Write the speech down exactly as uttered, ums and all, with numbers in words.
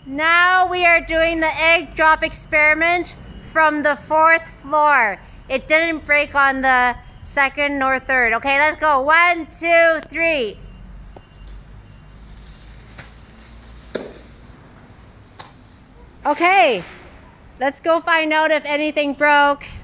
Now we are doing the egg drop experiment from the fourth floor. It didn't break on the second nor third. Okay, let's go. One, two, three. Okay, let's go find out if anything broke.